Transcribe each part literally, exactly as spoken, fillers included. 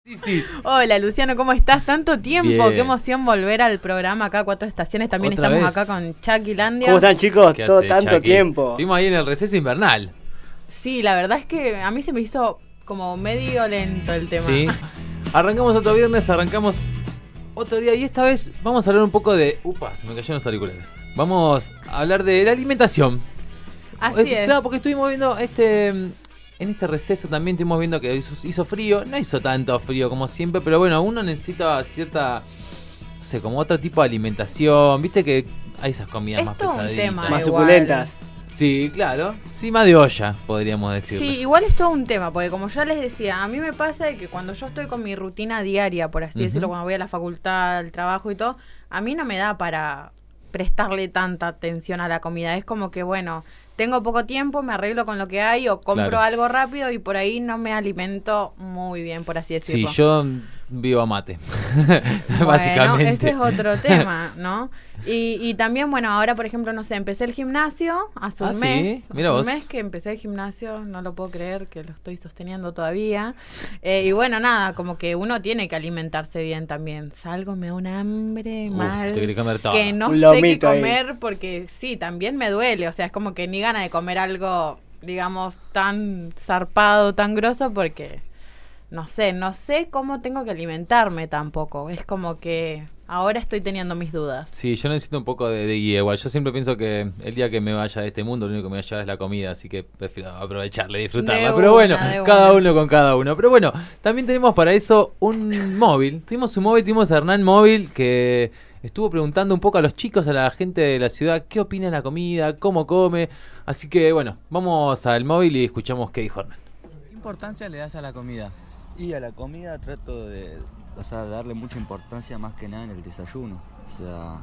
Sí, sí. Hola Luciano, ¿cómo estás? Tanto tiempo, Bien. qué emoción volver al programa acá, Cuatro Estaciones. También ¿Otra estamos vez? acá con Chucky Landia. ¿Cómo están, chicos? ¿Qué Todo hace, tanto Chucky? tiempo. Estuvimos ahí en el receso invernal. Sí, la verdad es que a mí se me hizo como medio lento el tema. Sí. Arrancamos otro viernes, arrancamos otro día y esta vez vamos a hablar un poco de... Upa, se me cayeron los auriculares. Vamos a hablar de la alimentación. Así Eh, es. Claro, porque estuvimos viendo este... En este receso también estuvimos viendo que hizo, hizo frío. No hizo tanto frío como siempre, pero bueno, uno necesita cierta... No sé, como otro tipo de alimentación. Viste que hay esas comidas Es más todo un pesaditas. tema, Más igual. suculentas. Sí, claro. Sí, más de olla, podríamos decirle. Sí, igual es todo un tema, porque como ya les decía, a mí me pasa de que cuando yo estoy con mi rutina diaria, por así Ujú. decirlo, cuando voy a la facultad, al trabajo y todo, a mí no me da para prestarle tanta atención a la comida. Es como que, bueno, tengo poco tiempo, me arreglo con lo que hay o compro Claro. algo rápido y por ahí no me alimento muy bien, por así Sí, decirlo. yo vivo a mate. Bueno, Básicamente. ese es otro tema, ¿no? Y, y también, bueno, ahora, por ejemplo, no sé, empecé el gimnasio hace un Ah, ¿sí? mes. Mira hace vos. un mes que empecé el gimnasio, no lo puedo creer que lo estoy sosteniendo todavía. Eh, y bueno, nada, como que uno tiene que alimentarse bien también. Salgo, me da un hambre Uf, mal. te querés comer todo. Que no Un sé qué lomito ahí. comer porque sí, también me duele. O sea, es como que ni gana de comer algo, digamos, tan zarpado, tan grosso porque... No sé, no sé cómo tengo que alimentarme tampoco. Es como que ahora estoy teniendo mis dudas. Sí, yo necesito un poco de, de guía igual. Yo siempre pienso que el día que me vaya de este mundo, lo único que me va a llevar es la comida, así que prefiero aprovecharla y disfrutarla. De Pero bueno, una, de cada una. uno con cada uno. Pero bueno, también tenemos para eso un móvil. Tuvimos un móvil, tuvimos a Hernán Móvil que estuvo preguntando un poco a los chicos, a la gente de la ciudad, qué opina de la comida, cómo come. Así que bueno, vamos al móvil y escuchamos qué dijo Hernán. ¿Qué importancia le das a la comida? Y a la comida trato de, o sea, darle mucha importancia más que nada en el desayuno. O sea,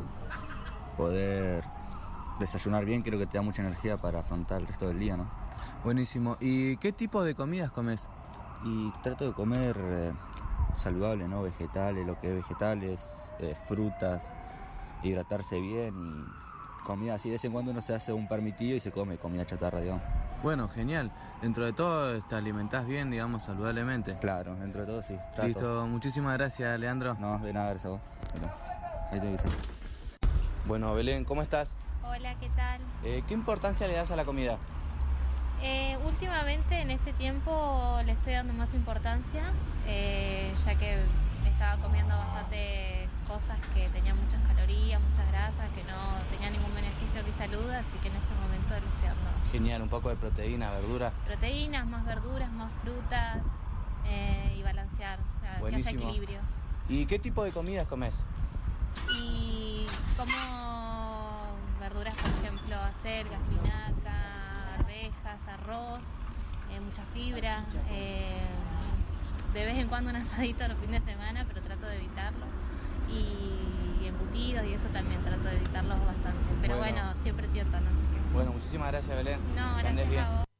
poder desayunar bien creo que te da mucha energía para afrontar el resto del día, ¿no? Buenísimo. ¿Y qué tipo de comidas comes? Y trato de comer eh, saludable, ¿no? Vegetales, lo que es vegetales, eh, frutas, hidratarse bien y comida así. De vez en cuando uno se hace un permitido y se come comida chatarra, digamos. Bueno, genial. Dentro de todo te alimentás bien, digamos, saludablemente. Claro, dentro de todo sí, trato. Listo, muchísimas gracias, Leandro. No, de nada, gracias a vos. Mirá, ahí tiene que ser. Bueno, Belén, ¿cómo estás? Hola, ¿qué tal? Eh, ¿Qué importancia le das a la comida? Eh, últimamente en este tiempo le estoy dando más importancia, eh, ya que estaba comiendo bastante cosas que tenían muchas calorías, muchas grasas, que no tenían ningún beneficio a mi salud, así que en este momento le estoy dando Genial, un poco de proteína, verdura. proteínas, más verduras, más frutas eh, y balancear, o sea, que haya Buenísimo. equilibrio. ¿Y qué tipo de comidas comes? Y como verduras, por ejemplo, acelgas, espinaca, arvejas, arroz, eh, mucha fibra, eh, de vez en cuando un asadito los fines de semana, pero trato de evitarlo, y embutidos y eso también trato de evitarlos bastante, pero Bueno. bueno, siempre tientan, así que Bueno, muchísimas gracias, Belén. no, Que andes gracias bien. a vos.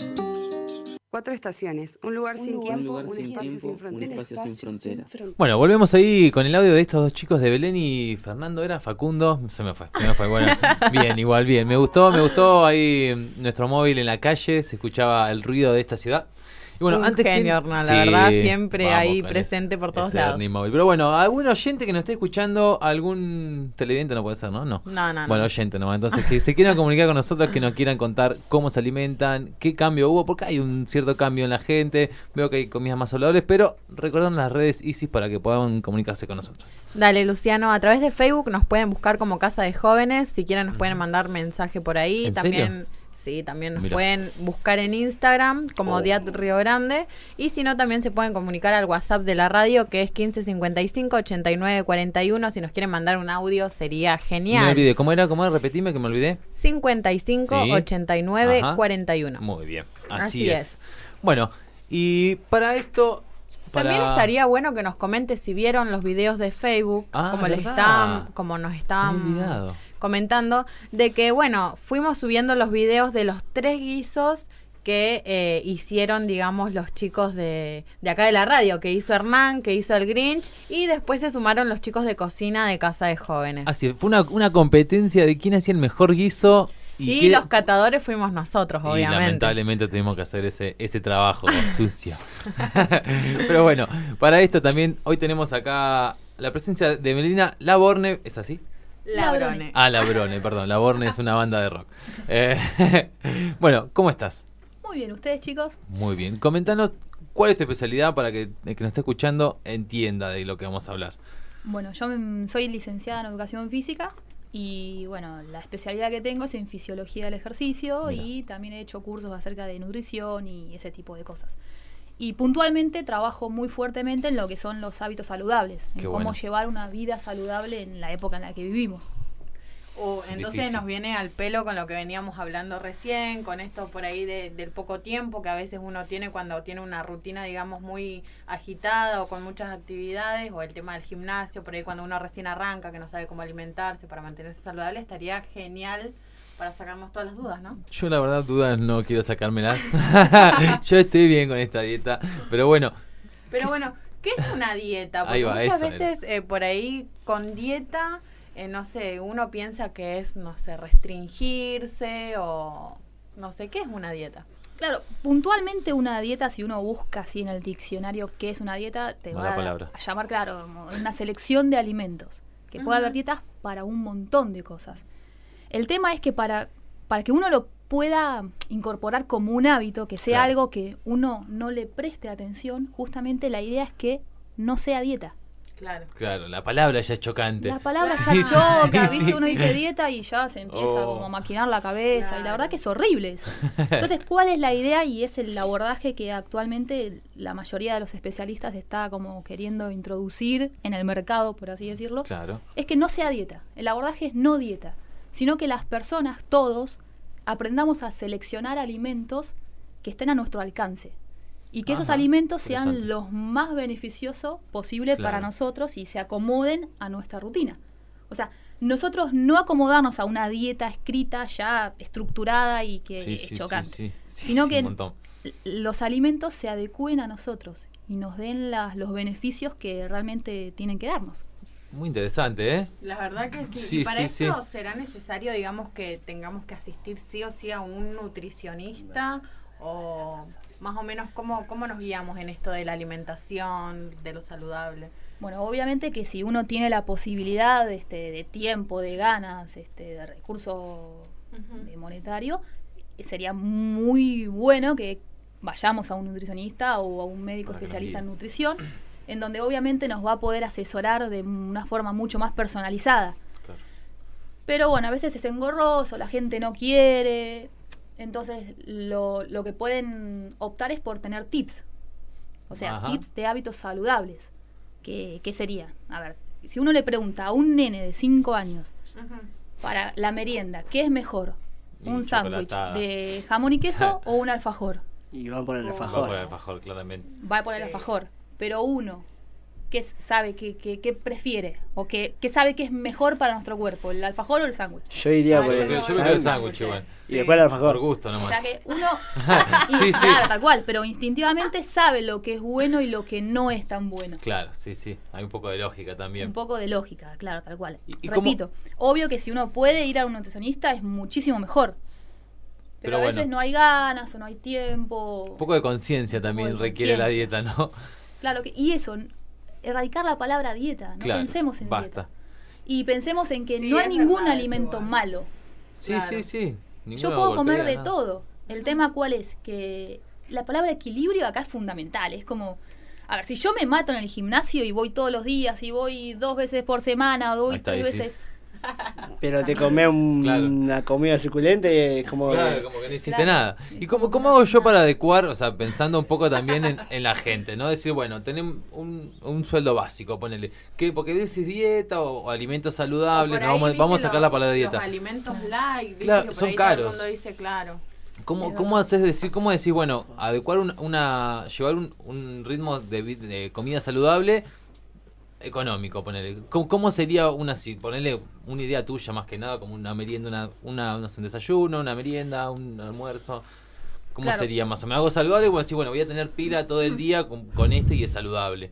Cuatro estaciones, un lugar sin lugar tiempo, sin un tiempo, espacio sin un fronteras. espacio sin fronteras. Bueno, volvemos ahí con el audio de estos dos chicos de Belén y Fernando. ¿Era Facundo? Se me fue, se me fue. Bueno, bien, igual, bien. Me gustó, me gustó ahí nuestro móvil en la calle, se escuchaba el ruido de esta ciudad. Y bueno, Un antes genio, que... Hernán, la verdad, siempre vamos ahí con presente ese- por todos ese lados. Ernie Móvil. Pero bueno, algún oyente que nos esté escuchando, algún televidente no puede ser, ¿no? No. No, no, no. Bueno, oyente nomás. Entonces, que se quieran comunicar con nosotros, que nos quieran contar cómo se alimentan, qué cambio hubo, porque hay un cierto cambio en la gente. Veo que hay comidas más saludables, pero recordad las redes Isis para que puedan comunicarse con nosotros. Dale, Luciano, a través de Facebook nos pueden buscar como Casa de Jóvenes, si quieren nos pueden mandar mensaje por ahí. ¿En También, serio? sí, también nos Mirá. pueden buscar en Instagram como Oh. Diat Río Grande. Y si no, también se pueden comunicar al WhatsApp de la radio, que es quince cincuenta y cinco ochenta y nueve cuarenta y uno. Si nos quieren mandar un audio, sería Me genial. olvidé. ¿Cómo era? ¿Cómo era? Repetime que me olvidé. cincuenta y cinco Sí. ochenta y nueve Ajá. cuarenta y uno. Muy bien. Así, Así es. es. Bueno, y para esto... Para... También estaría bueno que nos comente si vieron los videos de Facebook, Ah, como les ¿verdad? estaban, como nos Me estaban había olvidado. comentando, de que bueno, fuimos subiendo los videos de los tres guisos que eh, hicieron, digamos, los chicos de, de acá de la radio, que hizo Hernán, que hizo el Grinch, y después se sumaron los chicos de cocina de Casa de Jóvenes. Así, fue una, una competencia de quién hacía el mejor guiso Y, qué- los catadores fuimos nosotros, y obviamente. lamentablemente tuvimos que hacer ese, ese trabajo sucio. Pero bueno, para esto también hoy tenemos acá la presencia de Melina Laborne, ¿es así? Labrone. Ah, Labrone, perdón, Laborne es una banda de rock. Eh, bueno, ¿cómo estás? Muy bien, ¿ustedes, chicos? Muy bien, comentanos cuál es tu especialidad para que el que nos esté escuchando entienda de lo que vamos a hablar. Bueno, yo mm, soy licenciada en Educación Física y, bueno, la especialidad que tengo es en Fisiología del Ejercicio. Mira. Y también he hecho cursos acerca de nutrición y ese tipo de cosas. Y puntualmente trabajo muy fuertemente en lo que son los hábitos saludables, en Qué cómo bueno. llevar una vida saludable en la época en la que vivimos. Uh, entonces Difícil. nos viene al pelo con lo que veníamos hablando recién, con esto por ahí de- del poco tiempo que a veces uno tiene cuando tiene una rutina, digamos, muy agitada o con muchas actividades, o el tema del gimnasio, por ahí cuando uno recién arranca, que no sabe cómo alimentarse para mantenerse saludable, estaría genial para sacarnos todas las dudas, ¿no? Yo la verdad dudas no quiero sacármelas. Yo estoy bien con esta dieta, pero bueno. Pero ¿qué bueno, ¿qué es una dieta? Porque Ahí va, muchas eso era. veces eh, por ahí con dieta, eh, no sé, uno piensa que es, no sé, restringirse o no sé, ¿qué es una dieta? Claro, puntualmente una dieta, si uno busca así en el diccionario qué es una dieta, te Mala va palabra. a llamar, claro, como una selección de alimentos. Que puede Ujú. haber dietas para un montón de cosas. El tema es que para, para que uno lo pueda incorporar como un hábito, que sea Claro. algo que uno no le preste atención, justamente la idea es que no sea dieta. Claro. Claro, la palabra ya es chocante. La palabra Sí, ya sí, choca, sí, ¿viste? sí. Uno dice dieta y ya se empieza Oh. como a maquinar la cabeza. Y la Claro. verdad que es horrible eso. Entonces, ¿cuál es la idea? Y es el abordaje que actualmente la mayoría de los especialistas está como queriendo introducir en el mercado, por así decirlo. Claro. Es que no sea dieta. El abordaje es no dieta, sino que las personas, todos, aprendamos a seleccionar alimentos que estén a nuestro alcance. Y que esos Ajá, alimentos sean interesante. los más beneficiosos posible para Claro. nosotros y se acomoden a nuestra rutina. O sea, nosotros no acomodarnos a una dieta escrita ya estructurada y que Sí, es sí, sí, chocante, sí, sí, sino sí, que un montón. l- los alimentos se adecúen a nosotros y nos den las- los beneficios que realmente tienen que darnos. Muy interesante, ¿eh? La verdad que sí. Sí, y para sí, eso sí. será necesario, digamos, que tengamos que asistir sí o sí a un nutricionista o más o menos cómo, cómo nos guiamos en esto de la alimentación, de lo saludable. Bueno, obviamente que si uno tiene la posibilidad este, de tiempo, de ganas, este, de recurso de monetario, eh, sería muy bueno que vayamos a un nutricionista o a un médico Para que nos especialista guíe. en nutrición, en donde obviamente nos va a poder asesorar de una forma mucho más personalizada. Claro. Pero bueno, a veces es engorroso, la gente no quiere, entonces lo, lo que pueden optar es por tener tips, o sea, Ajá. tips de hábitos saludables. ¿Qué, qué sería? A ver, si uno le pregunta a un nene de cinco años para la merienda, ¿qué es mejor? Y ¿Un sándwich chocolatada. de jamón y queso o un alfajor? Y van por el Va Va alfajor. por el alfajor, claramente. Va por el Sí. alfajor. Pero uno que s- sabe que, que, que prefiere o que, que sabe que es mejor para nuestro cuerpo, el alfajor o el sándwich. Yo iría Ay, por Yo el creo- yo sándwich. creo el sándwich igual. Y después el alfajor. Por gusto O nomás. sea que uno, Sí, y, sí. claro, tal cual, pero instintivamente sabe lo que es bueno y lo que no es tan bueno. Claro, sí, sí. Hay un poco de lógica también. Un poco de lógica, claro, tal cual. ¿Y- y cómo- Repito, obvio que si uno puede ir a un nutricionista es muchísimo mejor. Pero, Pero a veces bueno. no hay ganas o no hay tiempo. Un poco de conciencia también de requiere la conciencia. dieta, ¿no? Claro, que, y eso, n- erradicar la palabra dieta, no Claro, pensemos en basta. dieta. Y pensemos en que Sí, no hay es ningún verdad eso alimento igual. malo. Sí, Claro. sí, sí. Yo Ninguno puedo comer golpea de nada. todo. El tema cuál es, que la palabra equilibrio acá es fundamental. Es como, a ver, si yo me mato en el gimnasio y voy todos los días y voy dos veces por semana o voy Ahí está, tres ahí sí. veces, Pero te comés un- Claro. una comida suculenta y es como... Claro, como que no hiciste Claro. nada. ¿Y cómo, cómo hago yo para adecuar, o sea, pensando un poco también en, en la gente, ¿no? Decir, bueno, tenemos un, un sueldo básico, ponele. ¿Qué? Porque decís dieta o, o alimentos saludables, O por no, ahí, vamos, ¿viste? vamos a sacar los- la palabra dieta. Los alimentos light, ¿viste? Claro, que por son ahí todo caros. el mundo dice, claro. ¿Cómo, Es cómo verdad. haces decir, cómo decís, bueno, adecuar una, una llevar un, un ritmo de, vi- de comida saludable económico, ponele? ¿Cómo, cómo sería una así? Ponele una idea tuya más que nada, como una merienda, una, una, no sé, un desayuno, una merienda, un almuerzo. ¿Cómo Claro. sería más o menos? ¿Algo saludable? Bueno, decir, bueno, voy a tener pila todo el día con, con esto y es saludable.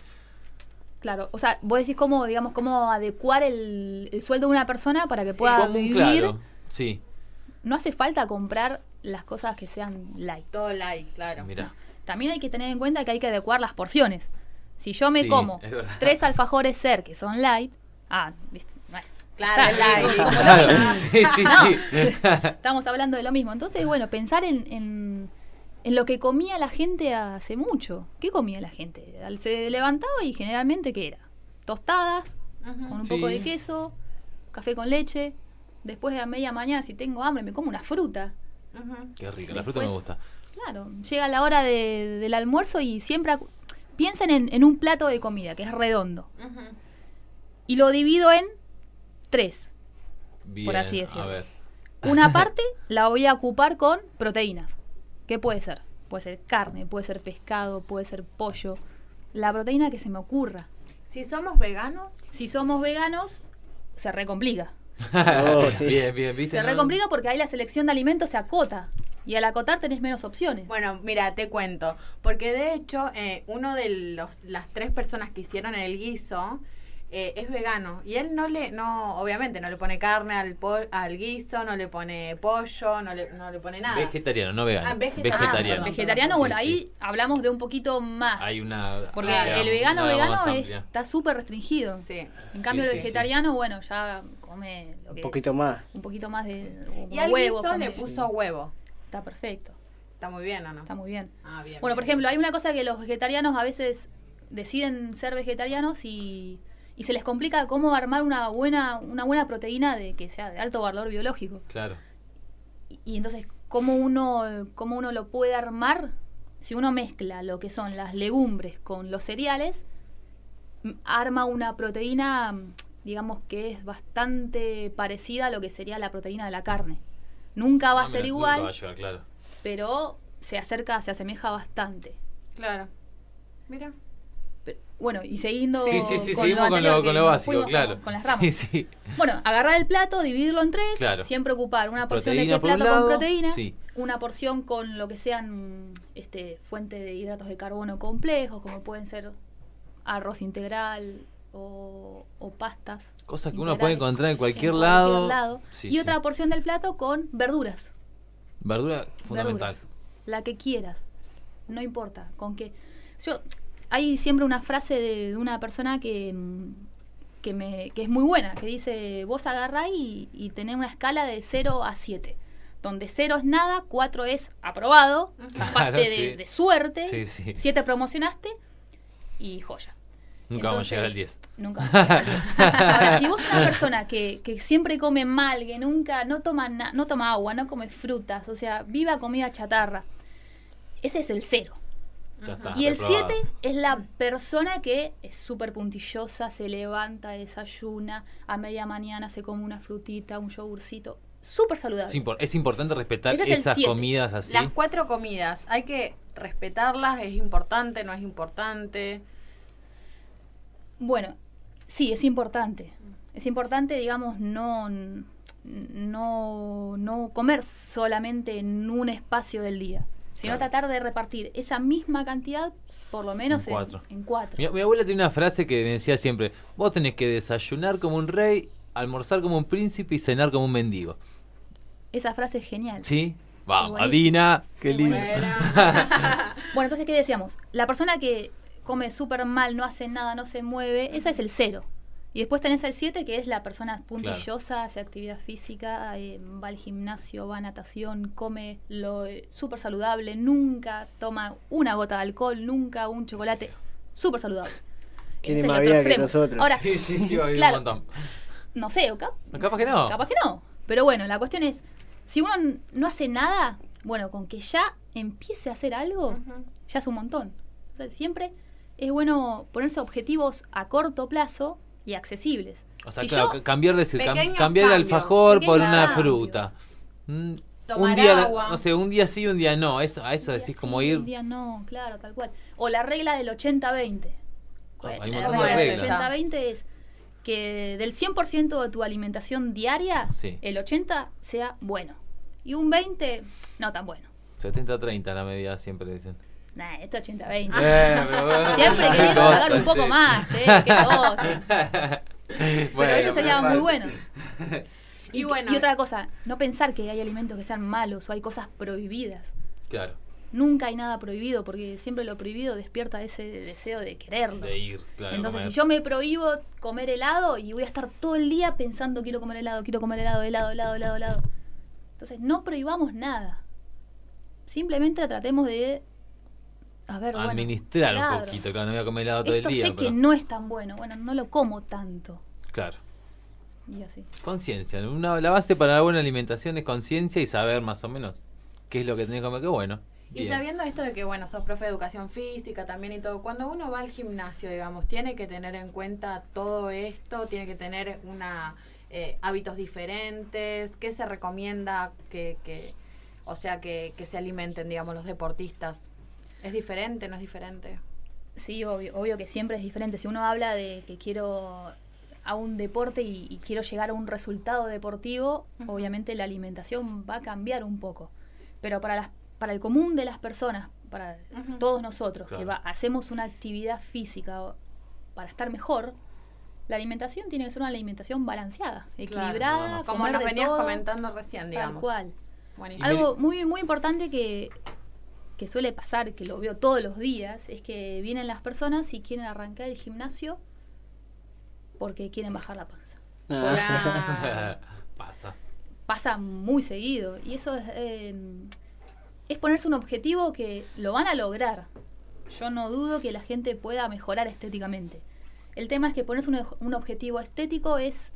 claro, o sea, vos decís cómo, digamos, cómo adecuar el, el sueldo de una persona para que pueda Como un vivir claro, sí. no hace falta comprar las cosas que sean light. Todo light, claro. Mirá. También hay que tener en cuenta que hay que adecuar las porciones. Si yo me Sí, como es verdad. tres alfajores ser que son light, ah, viste, bueno, Claro, está, light. como lo Claro, mismo. sí, sí, No. sí. Estamos hablando de lo mismo. Entonces, bueno, pensar en, en, en lo que comía la gente hace mucho. ¿Qué comía la gente? Al- Se levantaba y generalmente, ¿qué era? Tostadas, Ujú. con un Sí. poco de queso, café con leche. Después de a media mañana, si tengo hambre, me como una fruta. Ujú. Qué rico, la fruta me Después- gusta. Claro, llega la hora de- del almuerzo y siempre acu- piensen en, en un plato de comida que es redondo. Ujú. Y lo divido en tres. Bien, Por así decirlo. A ver. Una parte la voy a ocupar con proteínas. ¿Qué puede ser? Puede ser carne, puede ser pescado, puede ser pollo. La proteína que se me ocurra. Si somos veganos, Si somos veganos, se recomplica. Oh, sí. Bien, bien, ¿viste? Se No- recomplica porque ahí la selección de alimentos se acota. Y al acotar tenés menos opciones. bueno, mira, te cuento. Porque de hecho, eh, uno de los, las tres personas que hicieron el guiso eh, es vegano. Y él no le, no, obviamente, no le pone carne al, po- al guiso, no le pone pollo, no le, no le pone nada. Vegetariano, no vegano. Ah, vegetariano. vegetariano. Ah, Vegetariano, Sí, bueno, sí. ahí hablamos de un poquito más. Hay una. Porque Claro. el vegano una vegano más es- amplia. está súper restringido. Sí. En cambio, Sí, el sí, vegetariano, bueno, ya come lo Un que poquito es. más. Un poquito más de Y al huevo. guiso come. le puso huevo. Está perfecto, Está muy bien, ¿o no? está muy bien. Ah, bien. Bueno, por bien. ejemplo, hay una cosa que los vegetarianos a veces deciden ser vegetarianos y, y se les complica cómo armar una buena, una buena proteína de que sea de alto valor biológico. Claro. Y, y entonces, ¿cómo uno, ¿cómo uno lo puede armar? Si uno mezcla lo que son las legumbres con los cereales, m- arma una proteína, mm, digamos que es bastante parecida a lo que sería la proteína de la carne. Nunca va Ah, a ser mira, igual, nunca va a llegar, claro. pero se acerca, se asemeja bastante. Claro. Mira. Pero, bueno, y siguiendo Sí, sí, sí, con seguimos con anterior, lo, que con lo nos básico, fuimos claro. Con, con las ramas. Sí, sí. Bueno, agarrar el plato, dividirlo en tres, Claro. siempre ocupar una porción de Proteína ese por un plato con lado, proteína, sí. una porción con lo que sean este, fuentes de hidratos de carbono complejos, como pueden ser arroz integral o, o pastas. Cosas que uno integrales puede encontrar en cualquier en lado. lado. Sí, y sí. otra porción del plato con verduras. Verdura fundamental. Verduras. La que quieras. No importa. Con que. Yo. Hay siempre una frase de, de una persona que, mm, que, me, que es muy buena, que dice, vos agarrá y, y tenés una escala de cero a siete. Donde cero es nada, cuatro es aprobado, zafaste Claro, de, sí. de suerte, Sí, sí. siete promocionaste y joya. Nunca vamos a llegar al Entonces, diez. Nunca vamos a llegar al diez. Ahora, si vos sos una persona que, que siempre come mal, que nunca, no toma, na- no toma agua, no come frutas, o sea, viva comida chatarra, ese es el cero. Ya está. Y el reprobado. siete es la persona que es súper puntillosa, se levanta, desayuna, a media mañana se come una frutita, un yogurcito, súper saludable. Es, impor- es importante respetar Ese es el esas siete. comidas así. Las cuatro comidas, hay que respetarlas, es importante, no es importante. Bueno, sí, es importante. Es importante, digamos, no, no, no comer solamente en un espacio del día, sino Claro. tratar de repartir esa misma cantidad, por lo menos En cuatro. En, en cuatro. Mi, mi abuela tiene una frase que me decía siempre: vos tenés que desayunar como un rey, almorzar como un príncipe y cenar como un mendigo. Esa frase es genial. ¿Sí? Vamos, buenísimo. Adina, qué Es lindo. buenísimo. Bueno, entonces, ¿qué decíamos? La persona que come súper mal, no hace nada, no se mueve, esa es el cero. Y después tenés el siete, que es la persona puntillosa, hace actividad física, eh, va al gimnasio, va a natación, come lo eh, súper saludable, nunca toma una gota de alcohol, nunca un chocolate, súper saludable. Tiene Ese es más el otro vida que extremo. nosotros. Ahora, Sí, sí, sí, va a vivir claro, un montón. no sé, o cap- No, capaz que no. Capaz que no. Pero bueno, la cuestión es, si uno n- no hace nada, bueno, con que ya empiece a hacer algo, Ujú. ya es un montón. O sea, siempre es bueno ponerse objetivos a corto plazo y accesibles. O sea, Si claro, yo- cambiar de decir, cam- Pequeños cambiar el cambios, alfajor por pequeños una cambios. fruta. Mm, Tomar un día, agua. no sé, un día sí, un día no. Eso, a eso un día decís sí, como ir. Un día no, claro, tal cual. O la regla del ochenta veinte. Oh, hay un la montón de regla del reglas. ochenta veinte es que del cien por ciento de tu alimentación diaria, Sí. el ochenta sea bueno. Y un veinte, no tan bueno. setenta treinta la medida siempre dicen. Nah, esto ochenta veinte. Eh, pero bueno. Siempre queriendo Cosa, sacar un poco sí. más, che, qué cosa. Pero Bueno, eso sería pero muy falta. bueno. Y, Y bueno, y otra cosa, no pensar que hay alimentos que sean malos o hay cosas prohibidas. Claro, Nunca hay nada prohibido, porque siempre lo prohibido despierta ese deseo de quererlo. de ir, claro. Entonces, comer. si yo me prohíbo comer helado y voy a estar todo el día pensando quiero comer helado, quiero comer helado, helado, helado, helado, helado. Entonces, no prohibamos nada. Simplemente tratemos de... A ver, bueno, administrar claro. un poquito, claro, no voy a comer helado todo Esto el día. sé pero- que no es tan bueno. Bueno, no lo como tanto. Claro. Y así. Conciencia. Una- La base para la buena alimentación es conciencia y saber más o menos qué es lo que tenés que comer. Qué bueno. Y Bien. sabiendo esto de que, bueno, sos profe de educación física también y todo, cuando uno va al gimnasio, digamos, tiene que tener en cuenta todo esto, tiene que tener una eh, hábitos diferentes, ¿qué se recomienda que, que o sea, que, que se alimenten, digamos, los deportistas? ¿Es diferente, no es diferente? Sí, obvio, obvio que siempre es diferente. Si uno habla de que quiero a un deporte y, y quiero llegar a un resultado deportivo, Ujú. obviamente la alimentación va a cambiar un poco. Pero para las para el común de las personas, para Ujú. todos nosotros Claro. que va- hacemos una actividad física o- para estar mejor, la alimentación tiene que ser una alimentación balanceada, equilibrada, Claro. Como comer nos de venías todo, comentando recién, tal digamos. cual. Buenísimo. Algo muy muy importante que, que suele pasar, que lo veo todos los días, es que vienen las personas y quieren arrancar el gimnasio porque quieren bajar la panza. Claro. Pasa. Pasa muy seguido y eso es, eh, es ponerse un objetivo que lo van a lograr. Yo no dudo que la gente pueda mejorar estéticamente. El tema es que ponerse un, un objetivo estético es,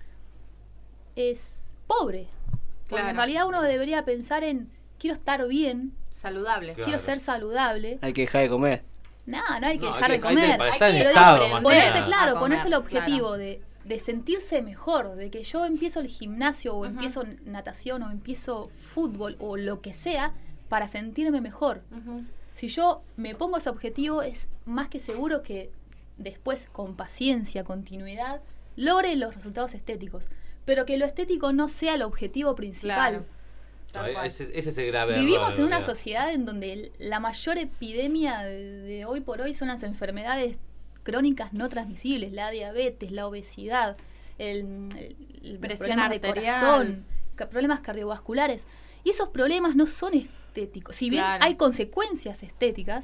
es pobre. Porque Claro. en realidad uno debería pensar en quiero estar bien, Saludable. Claro. quiero ser saludable. Hay que dejar de comer. No, no hay que No, dejar hay de que- hay que- comer. para Hay estar en que- Pero estado, digo, más que ponerse, nada. claro, A comer, ponerse el objetivo claro. de, de sentirse mejor, de que yo empiezo el gimnasio o Ujú. empiezo natación o empiezo fútbol o lo que sea para sentirme mejor. Ujú. Si yo me pongo ese objetivo, es más que seguro que después, con paciencia, continuidad, logre los resultados estéticos. Pero que lo estético no sea el objetivo principal. Claro. Tal No, cual. ese, ese es el grave error, Vivimos en una realidad. sociedad en donde el- la mayor epidemia de, de hoy por hoy son las enfermedades crónicas no transmisibles, la diabetes, la obesidad, el, el- el- los Presión problemas de arterial. corazón, ca- problemas cardiovasculares. Y esos problemas no son estéticos. Si bien Claro. hay consecuencias estéticas,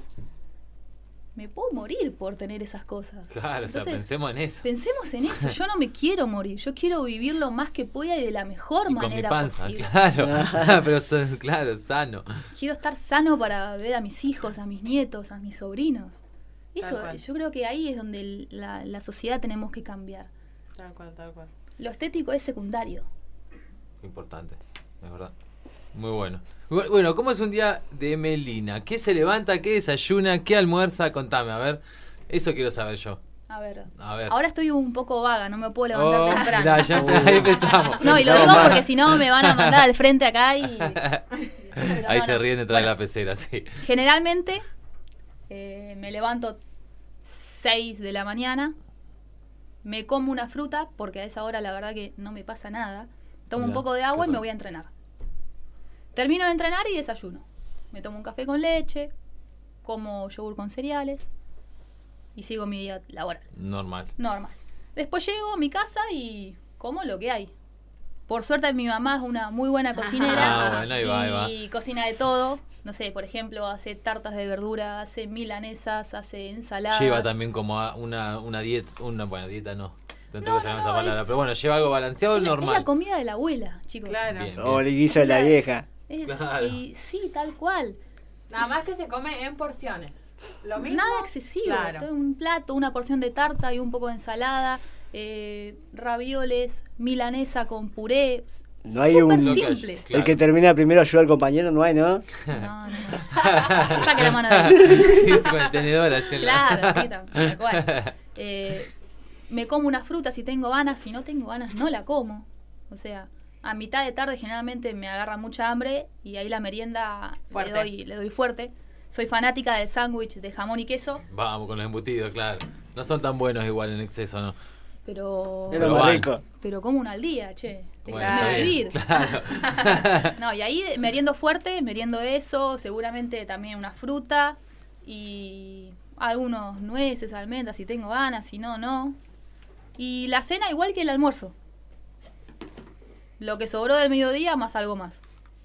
me puedo morir por tener esas cosas. Claro, o sea, Entonces, pensemos en eso. Pensemos en eso. Yo no me quiero morir. Yo quiero vivir lo más que pueda y de la mejor Y con mi manera panza, posible. claro. Pero sa- claro, sano. Quiero estar sano para ver a mis hijos, a mis nietos, a mis sobrinos. Tal Eso, cual. yo creo que ahí es donde el- la, la sociedad tenemos que cambiar. Tal cual, tal cual. Lo estético es secundario. Importante, es verdad. Muy bueno. Bu- Bueno, ¿cómo es un día de Melina? ¿Qué se levanta? ¿Qué desayuna? ¿Qué almuerza? Contame, a ver. Eso quiero saber yo. A ver. A ver. Ahora estoy un poco vaga, no me puedo levantar Oh, temprano. mirá, ya empe- ahí empezamos. No, y lo digo porque si no me van a mandar al frente acá y... Pero Ahí no, se no. ríen detrás de Bueno, la pecera, sí. Generalmente eh, me levanto seis de la mañana, me como una fruta, porque a esa hora la verdad que no me pasa nada. Tomo un Mirá, poco de agua qué y me raro. voy a entrenar. Termino de entrenar y desayuno. Me tomo un café con leche, como yogur con cereales y sigo mi día laboral. Normal. Normal. Después llego a mi casa y como lo que hay. Por suerte mi mamá es una muy buena cocinera Ah, bueno, ahí va, ahí va. y cocina de todo. No sé, por ejemplo, hace tartas de verdura, hace milanesas, hace ensaladas. Lleva también como a una, una dieta, una buena dieta no. Tendré No, que sacar no, esa no, palabra, es- pero bueno, lleva algo balanceado es, la, es normal. la comida de la abuela, chicos. Claro. Bien. O el guiso de la vieja. Es- Claro. y sí, tal cual. Nada más que se come en porciones. Lo mismo. Nada excesivo. Claro. Todo un plato, una porción de tarta y un poco de ensalada, eh, ravioles, milanesa con puré. No hay Súper un- Lo que hay, simple. claro. El que termina primero ayuda al compañero, no hay, ¿no? No, no, no. Saque la mano de ahí. Sí, sí, con el tenedor así en la- Claro, sí, tal- tal cual. Eh, me como una fruta si tengo ganas, si no tengo ganas no la como. O sea, a mitad de tarde generalmente me agarra mucha hambre y ahí la merienda Fuerte. le doy, le doy fuerte. Soy fanática del sándwich de jamón y queso, Vamos con los embutidos, claro. No son tan buenos igual en exceso, ¿no? pero Es Pero lo más van. rico. pero como una al día, che. Bueno, Déjame está bien, vivir. Claro. No, y ahí meriendo fuerte, meriendo eso, seguramente también una fruta y algunos nueces, almendras si tengo ganas, si no, no. Y la cena igual que el almuerzo. Lo que sobró del mediodía más algo más.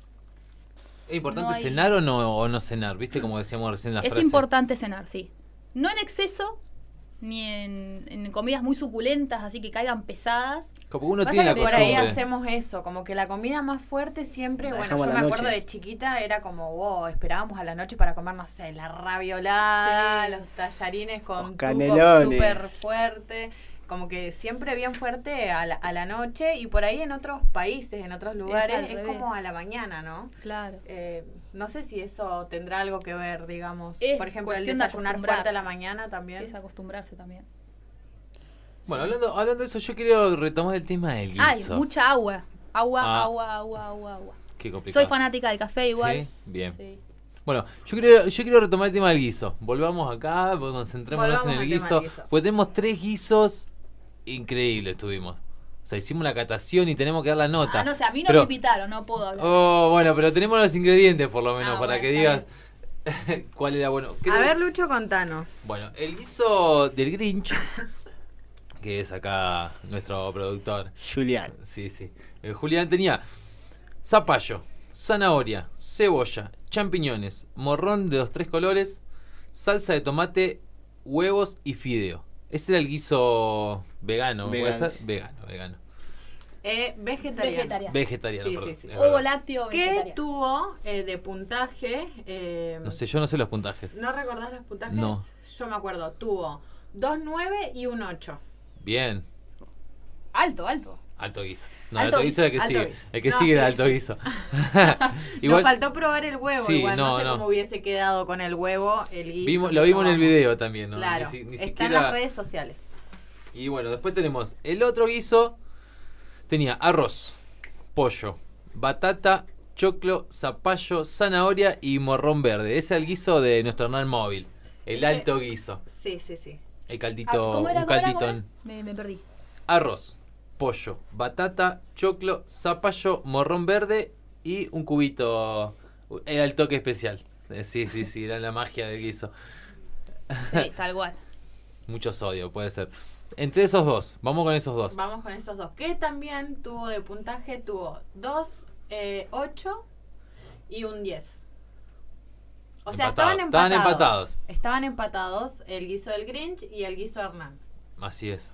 ¿Es importante No hay- cenar o no, o no cenar? ¿Viste como decíamos recién en la Es frase? importante cenar, sí. No en exceso, ni en, en comidas muy suculentas, así que caigan pesadas. Como uno Pasa tiene la que por ahí costumbre. hacemos eso, como que la comida más fuerte siempre, La bueno, dejamos yo a me la acuerdo noche. de chiquita, era como, wow, esperábamos a la noche para comer, no sé, la raviolada, Sí. los tallarines con Los tuco canelones. súper fuerte, como que siempre bien fuerte a la, a la noche, y por ahí en otros países, en otros lugares, al es, revés. como a la mañana, ¿no? Claro. Eh, no sé si eso tendrá algo que ver, digamos, Es por ejemplo, el cuestión de desayunar fuerte a la acostumbrarse. mañana también. Es acostumbrarse también. Bueno, hablando, hablando de eso, yo quiero retomar el tema del guiso. Ay, mucha agua. Agua, Ah. agua, agua, agua, agua. Qué complicado. Soy fanática del café igual. Sí, bien. Sí. Bueno, yo quiero, yo quiero retomar el tema del guiso. Volvamos acá, pues, concentrémonos Volvamos en el al tema guiso. del guiso. Porque tenemos tres guisos increíbles, tuvimos. O sea, hicimos la catación y tenemos que dar la nota. Ah, no sé, a mí no Pero- me invitaron, no puedo hablar. Oh, bueno, pero tenemos los ingredientes por lo menos Ah, para bueno, que está digas cuál era bueno. Creo- A ver, Lucho, contanos. Bueno, el guiso del Grinch, que es acá nuestro productor. Julián. Sí, sí. El Julián tenía zapallo, zanahoria, cebolla, champiñones, morrón de los tres colores, salsa de tomate, huevos y fideo. Ese era el guiso vegano, ¿puede Vegano. ser? Vegano, vegano. Eh, vegetariano. Vegetariano. Vegetariano, Sí, perdón. sí, sí. es Ovo verdad. lácteo ¿Qué vegetariano. tuvo eh, de puntaje? eh, No sé, yo no sé los puntajes. ¿No recordás los puntajes? No. Yo me acuerdo. Tuvo dos nueve y un ocho. Bien, Alto, alto. alto guiso. No, Alto alto, guiso es el que guiso. sigue. Alto guiso. El que No, sigue era sí, alto sí. guiso. Nos faltó probar el huevo. Sí, igual. No, no, sé no. cómo hubiese quedado con el huevo el guiso. Vimos, que lo vimos en el probamos. video también, ¿no? Claro. Ni, si- ni Está siquiera... en las redes sociales. Y bueno, después tenemos el otro guiso. Tenía arroz, pollo, batata, choclo, zapallo, zanahoria y morrón verde. Ese es el guiso de nuestro Hernán Móvil. El alto guiso. Sí, sí, sí. El Ah, caldito, ¿cómo era, un cómo era, caldito. cómo era? en- Me, me perdí. Arroz, pollo, batata, choclo, zapallo, morrón verde y un cubito. Era el toque especial. Eh, Sí, sí, sí, era la magia del guiso. Sí, tal cual. Mucho sodio, puede ser. Entre esos dos, vamos con esos dos. Vamos con estos dos. Que también tuvo de puntaje, tuvo dos, eh, ocho y un diez. O sea, Empatados, estaban estaban empatados. empatados. Estaban empatados el guiso del Grinch y el guiso de Hernán. Así es.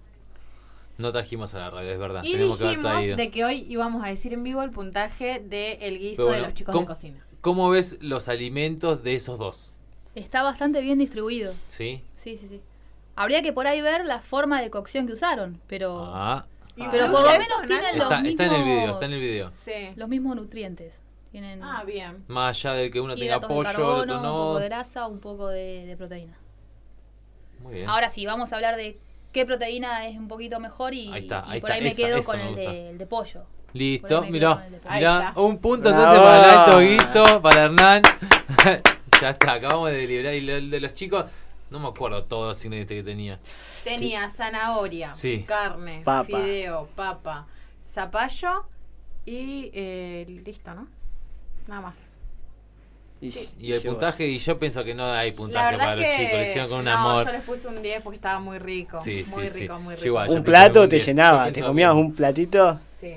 No trajimos a la radio, es verdad. Y Tenemos que haber dijimos traído. de que hoy íbamos a decir en vivo el puntaje del guiso Pero de bueno, los chicos ¿cómo- de cocina. ¿Cómo ves los alimentos de esos dos? Está bastante bien distribuido. ¿Sí? Sí, sí, sí. Habría que por ahí ver la forma de cocción que usaron, pero Ah, pero Ah. por lo ¿Eso, menos Nati? tienen los está, mismos está en el video, está en el video. Sí. los mismos nutrientes. Tienen Ah, bien. Más allá de que uno tenga hidratos de pollo, el carbono, otro un no. poco de grasa, un poco de, de proteína. Muy bien. Ahora sí, vamos a hablar de qué proteína es un poquito mejor y, Ahí está, y ahí por está, ahí me esa- quedo eso con me el gusta. de, el de pollo. Listo, Por ahí me mirá, quedo con el de pollo. Ahí mirá, está. un punto Bravo. entonces para el alto guiso, para Hernán. Ya está, acabamos de deliberar. Y el de los chicos, no me acuerdo todos los ingredientes que tenía. Tenía zanahoria, Sí. carne, Papa. fideo, papa, zapallo y eh, listo, ¿no? Nada más. Y, Y el yo- puntaje, y yo pienso que no hay La puntaje verdad para los que chicos, lo hicieron con un no, amor. yo les puse un diez porque estaba muy rico. Sí, muy sí, rico, sí. muy Yo rico. igual, yo Un pensaba plato que te diez. Yo llenaba, te pienso comías que- un platito. Sí.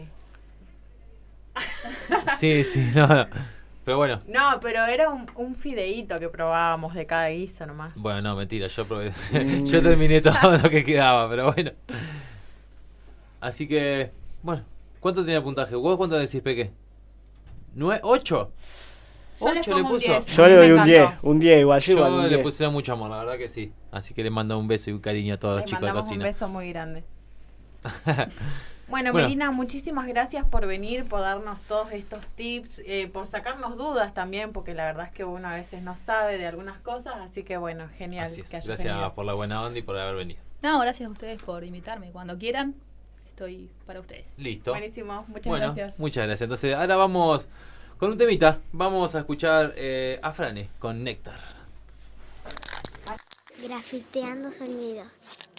Sí, sí, no, no. Pero bueno, No, pero era un, un fideíto que probábamos de cada guiso nomás. bueno, no, mentira, yo probé. Mm. Yo terminé todo lo que quedaba, pero bueno. Así que, bueno, ¿cuánto tenía el puntaje? ¿Vos cuánto decís, Peque? ¿Nueve? ¿Ocho? Yo les ¿Ocho le pongo un puso? diez. Yo le Me doy un encantó. diez, un diez igual, yo igual Yo un le diez. puse mucho amor, la verdad que sí. Así que le mando un beso y un cariño a todos los Les chicos de mandamos un cocina. beso muy grande. Bueno, Bueno. Melina, muchísimas gracias por venir, por darnos todos estos tips, eh, por sacarnos dudas también, porque la verdad es que uno a veces no sabe de algunas cosas, así que bueno, genial. Así es. que hayas Gracias venido. por la buena onda y por haber venido. No, gracias a ustedes por invitarme. Cuando quieran, estoy para ustedes. Listo. Buenísimo, muchas Bueno, gracias. muchas gracias. Entonces, ahora vamos con un temita. Vamos a escuchar eh, a Frane con Néctar. Grafiteando sonidos.